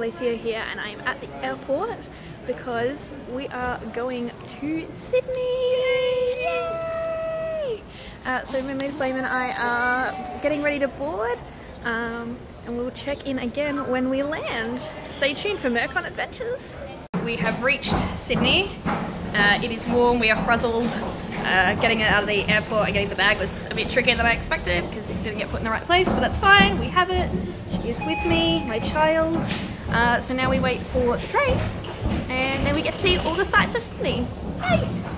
Salacia here, and I am at the airport because we are going to Sydney! Yay! So Mermaid Flame and I are getting ready to board, and we'll check in again when we land. Stay tuned for Mercon adventures. We have reached Sydney. It is warm, we are frazzled. Getting it out of the airport and getting the bag was a bit trickier than I expected because it didn't get put in the right place, but that's fine, we have it. She is with me, my child. So now we wait for the train and then we get to see all the sights of Sydney. Hey!